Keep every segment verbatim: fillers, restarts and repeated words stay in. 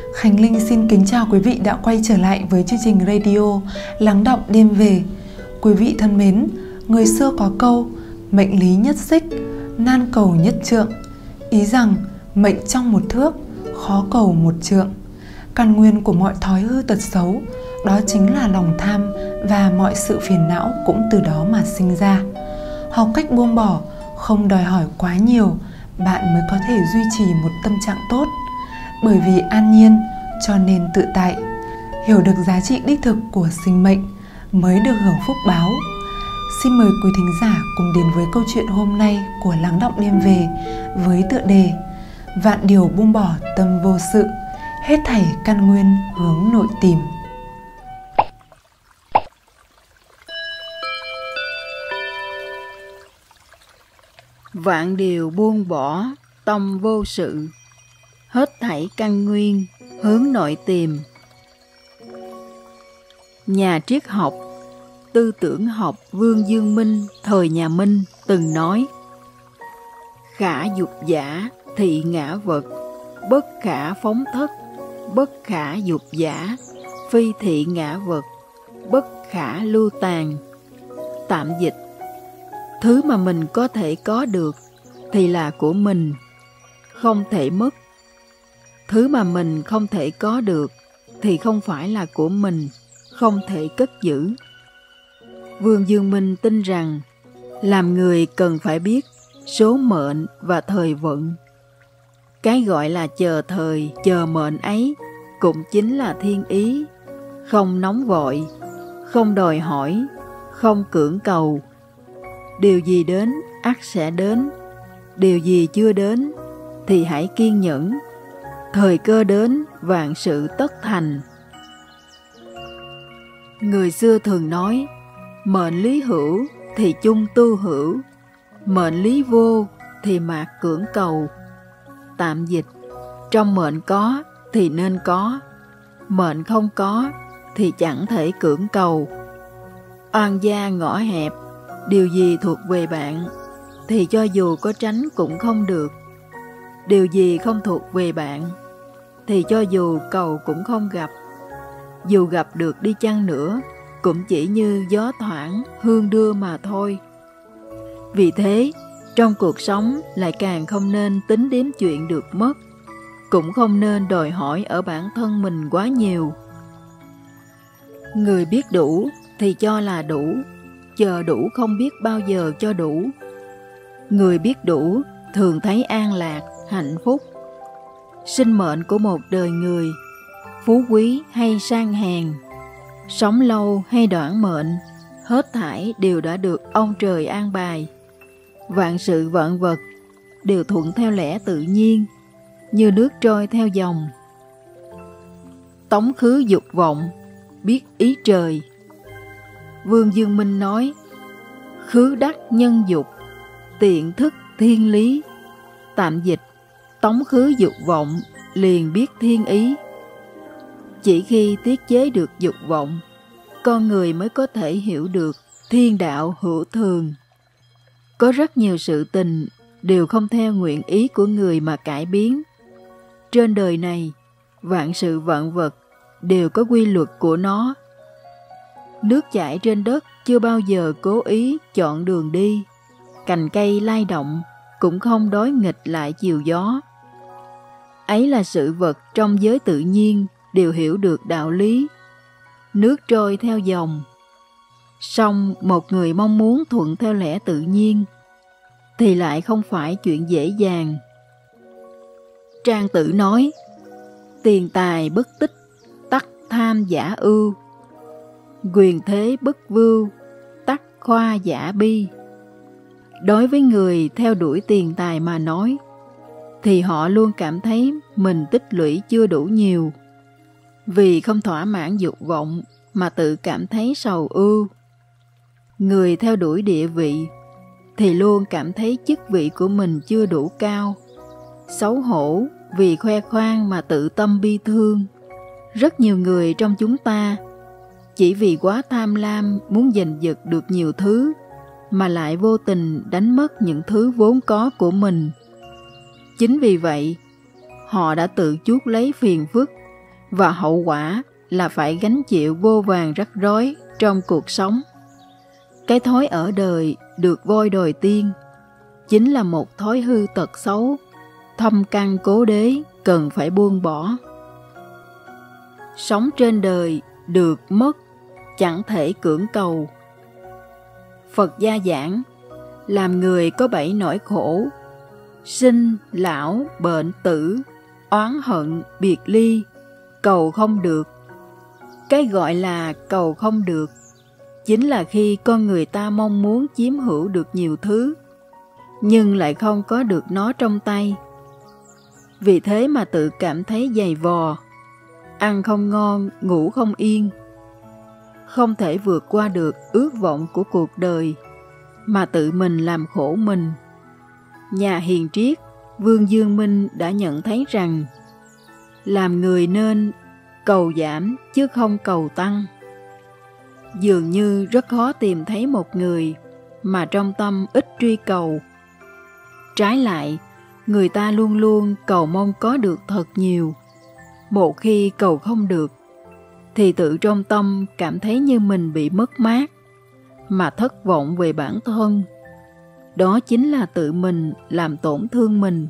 Khánh Linh xin kính chào quý vị đã quay trở lại với chương trình radio Lắng Đọng Đêm Về. Quý vị thân mến, người xưa có câu mệnh lý nhất xích, nan cầu nhất trượng, ý rằng mệnh trong một thước, khó cầu một trượng. Căn nguyên của mọi thói hư tật xấu đó chính là lòng tham, và mọi sự phiền não cũng từ đó mà sinh ra. Học cách buông bỏ, không đòi hỏi quá nhiều, bạn mới có thể duy trì một tâm trạng tốt. Bởi vì an nhiên cho nên tự tại, hiểu được giá trị đích thực của sinh mệnh mới được hưởng phúc báo. Xin mời quý thính giả cùng đến với câu chuyện hôm nay của Lắng Đọng Đêm Về với tựa đề Vạn điều buông bỏ tâm vô sự, hết thảy căn nguyên hướng nội tìm. Vạn điều buông bỏ tâm vô sự, hết thảy căn nguyên hướng nội tìm. Nhà triết học, tư tưởng học Vương Dương Minh thời nhà Minh từng nói: khả dục giả thị ngã vật, bất khả phóng thất, bất khả dục giả phi thị ngã vật, bất khả lưu tàn. Tạm dịch: thứ mà mình có thể có được thì là của mình, không thể mất. Thứ mà mình không thể có được thì không phải là của mình, không thể cất giữ. Vương Dương Minh tin rằng làm người cần phải biết số mệnh và thời vận. Cái gọi là chờ thời, chờ mệnh ấy cũng chính là thiên ý, không nóng vội, không đòi hỏi, không cưỡng cầu. Điều gì đến, ắt sẽ đến. Điều gì chưa đến thì hãy kiên nhẫn. Thời cơ đến, vạn sự tất thành. Người xưa thường nói: mệnh lý hữu thì chung tu hữu, mệnh lý vô thì mạc cưỡng cầu. Tạm dịch: trong mệnh có thì nên có, mệnh không có thì chẳng thể cưỡng cầu. Oan gia ngõ hẹp, điều gì thuộc về bạn thì cho dù có tránh cũng không được. Điều gì không thuộc về bạn thì cho dù cầu cũng không gặp. Dù gặp được đi chăng nữa cũng chỉ như gió thoảng, hương đưa mà thôi. Vì thế, trong cuộc sống lại càng không nên tính đến chuyện được mất, cũng không nên đòi hỏi ở bản thân mình quá nhiều. Người biết đủ thì cho là đủ, chờ đủ không biết bao giờ cho đủ. Người biết đủ thường thấy an lạc, hạnh phúc. Sinh mệnh của một đời người, phú quý hay sang hèn, sống lâu hay đoạn mệnh, hết thảy đều đã được ông trời an bài. Vạn sự vạn vật đều thuận theo lẽ tự nhiên, như nước trôi theo dòng. Tống khứ dục vọng, biết ý trời. Vương Dương Minh nói: khứ đắc nhân dục, tiện thức thiên lý. Tạm dịch: tống khứ dục vọng, liền biết thiên ý. Chỉ khi tiết chế được dục vọng, con người mới có thể hiểu được thiên đạo hữu thường. Có rất nhiều sự tình đều không theo nguyện ý của người mà cải biến. Trên đời này, vạn sự vạn vật đều có quy luật của nó. Nước chảy trên đất chưa bao giờ cố ý chọn đường đi, cành cây lay động cũng không đối nghịch lại chiều gió. Ấy là sự vật trong giới tự nhiên đều hiểu được đạo lý. Nước trôi theo dòng. Song một người mong muốn thuận theo lẽ tự nhiên thì lại không phải chuyện dễ dàng. Trang Tử nói: tiền tài bất tích, tắc tham giả ưu, quyền thế bất vưu, tắc khoa giả bi. Đối với người theo đuổi tiền tài mà nói, thì họ luôn cảm thấy mình tích lũy chưa đủ nhiều. Vì không thỏa mãn dục vọng mà tự cảm thấy sầu ưu. Người theo đuổi địa vị thì luôn cảm thấy chức vị của mình chưa đủ cao, xấu hổ vì khoe khoang mà tự tâm bi thương. Rất nhiều người trong chúng ta chỉ vì quá tham lam muốn giành giật được nhiều thứ mà lại vô tình đánh mất những thứ vốn có của mình. Chính vì vậy, họ đã tự chuốc lấy phiền phức và hậu quả là phải gánh chịu vô vàn rắc rối trong cuộc sống. Cái thói ở đời được voi đòi tiên chính là một thói hư tật xấu, thâm căn cố đế, cần phải buông bỏ. Sống trên đời được mất chẳng thể cưỡng cầu. Phật gia giảng, làm người có bảy nỗi khổ: sinh, lão, bệnh, tử, oán hận, biệt ly, cầu không được. Cái gọi là cầu không được chính là khi con người ta mong muốn chiếm hữu được nhiều thứ, nhưng lại không có được nó trong tay. Vì thế mà tự cảm thấy dày vò, ăn không ngon, ngủ không yên, không thể vượt qua được ước vọng của cuộc đời, mà tự mình làm khổ mình. Nhà hiền triết Vương Dương Minh đã nhận thấy rằng làm người nên cầu giảm chứ không cầu tăng. Dường như rất khó tìm thấy một người mà trong tâm ít truy cầu. Trái lại, người ta luôn luôn cầu mong có được thật nhiều. Một khi cầu không được, thì tự trong tâm cảm thấy như mình bị mất mát, mà thất vọng về bản thân. Đó chính là tự mình làm tổn thương mình.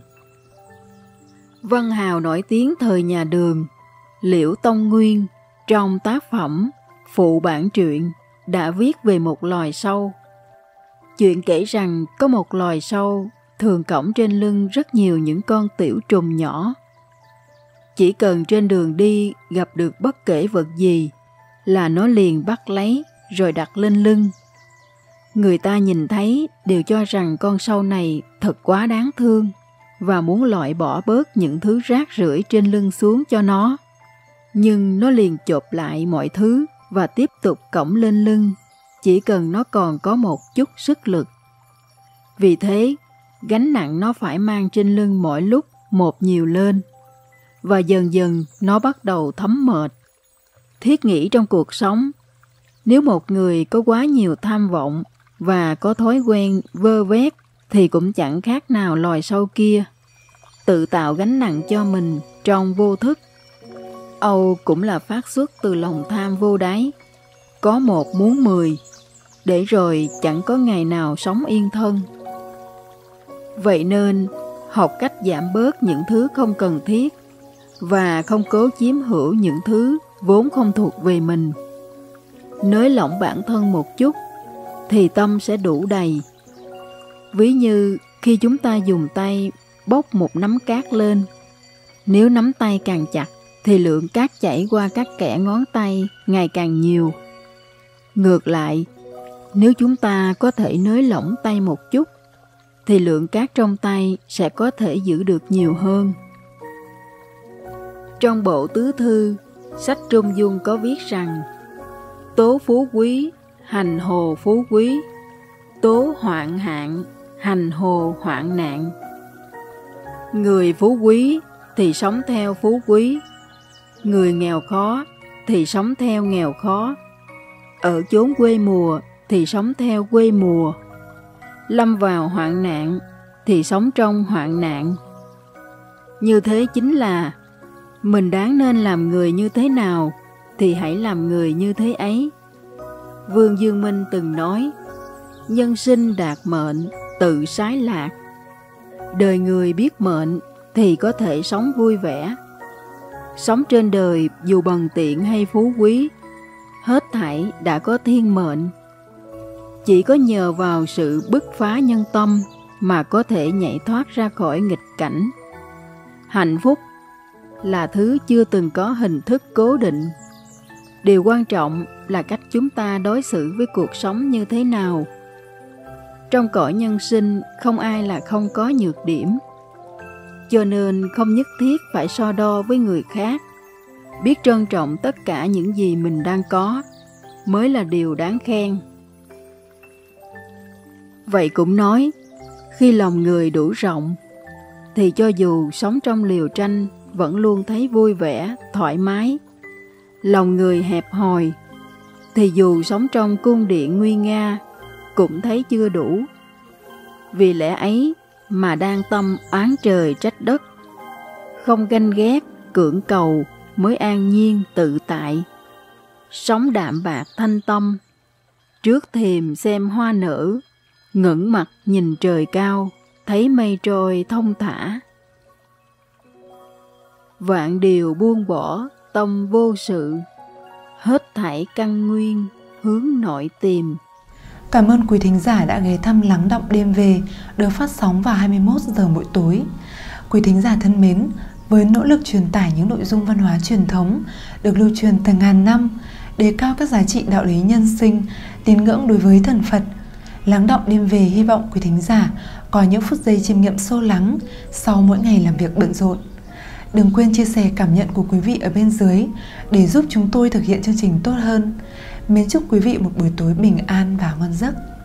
Văn hào nổi tiếng thời nhà Đường, Liễu Tông Nguyên, trong tác phẩm Phụ Bản Truyện đã viết về một loài sâu. Chuyện kể rằng có một loài sâu thường cõng trên lưng rất nhiều những con tiểu trùng nhỏ. Chỉ cần trên đường đi gặp được bất kể vật gì là nó liền bắt lấy rồi đặt lên lưng. Người ta nhìn thấy đều cho rằng con sâu này thật quá đáng thương và muốn loại bỏ bớt những thứ rác rưởi trên lưng xuống cho nó. Nhưng nó liền chộp lại mọi thứ và tiếp tục cõng lên lưng, chỉ cần nó còn có một chút sức lực. Vì thế, gánh nặng nó phải mang trên lưng mỗi lúc một nhiều lên, và dần dần nó bắt đầu thấm mệt. Thiết nghĩ trong cuộc sống, nếu một người có quá nhiều tham vọng và có thói quen vơ vét thì cũng chẳng khác nào loài sâu kia, tự tạo gánh nặng cho mình trong vô thức. Âu cũng là phát xuất từ lòng tham vô đáy, có một muốn mười, để rồi chẳng có ngày nào sống yên thân. Vậy nên, học cách giảm bớt những thứ không cần thiết và không cố chiếm hữu những thứ vốn không thuộc về mình. Nới lỏng bản thân một chút thì tâm sẽ đủ đầy. Ví như khi chúng ta dùng tay bốc một nắm cát lên, nếu nắm tay càng chặt thì lượng cát chảy qua các kẽ ngón tay ngày càng nhiều. Ngược lại, nếu chúng ta có thể nới lỏng tay một chút thì lượng cát trong tay sẽ có thể giữ được nhiều hơn. Trong bộ tứ thư, sách Trung Dung có viết rằng: tố phú quý, hành hồ phú quý, tố hoạn hạn, hành hồ hoạn nạn. Người phú quý thì sống theo phú quý, người nghèo khó thì sống theo nghèo khó, ở chốn quê mùa thì sống theo quê mùa, lâm vào hoạn nạn thì sống trong hoạn nạn. Như thế chính là mình đáng nên làm người như thế nào thì hãy làm người như thế ấy. Vương Dương Minh từng nói: nhân sinh đạt mệnh, tự sái lạc. Đời người biết mệnh thì có thể sống vui vẻ. Sống trên đời dù bần tiện hay phú quý, hết thảy đã có thiên mệnh. Chỉ có nhờ vào sự bứt phá nhân tâm mà có thể nhảy thoát ra khỏi nghịch cảnh. Hạnh phúc là thứ chưa từng có hình thức cố định. Điều quan trọng là cách chúng ta đối xử với cuộc sống như thế nào. Trong cõi nhân sinh không ai là không có nhược điểm, cho nên không nhất thiết phải so đo với người khác. Biết trân trọng tất cả những gì mình đang có mới là điều đáng khen. Vậy cũng nói, khi lòng người đủ rộng thì cho dù sống trong liều tranh vẫn luôn thấy vui vẻ, thoải mái. Lòng người hẹp hòi thì dù sống trong cung điện nguy nga cũng thấy chưa đủ. Vì lẽ ấy mà đang tâm oán trời trách đất, không ganh ghét, cưỡng cầu mới an nhiên tự tại, sống đạm bạc thanh tâm, trước thềm xem hoa nở, ngẩng mặt nhìn trời cao, thấy mây trôi thông thả. Vạn điều buông bỏ, tâm vô sự, hết thảy căn nguyên, hướng nội tìm. Cảm ơn quý thính giả đã ghé thăm Lắng Đọng Đêm Về, được phát sóng vào hai mươi mốt giờ mỗi tối. Quý thính giả thân mến, với nỗ lực truyền tải những nội dung văn hóa truyền thống được lưu truyền từ ngàn năm, đề cao các giá trị đạo lý nhân sinh, tín ngưỡng đối với thần Phật, Lắng Đọng Đêm Về hy vọng quý thính giả có những phút giây chiêm nghiệm sâu lắng sau mỗi ngày làm việc bận rộn. Đừng quên chia sẻ cảm nhận của quý vị ở bên dưới để giúp chúng tôi thực hiện chương trình tốt hơn. Mến chúc quý vị một buổi tối bình an và ngon giấc.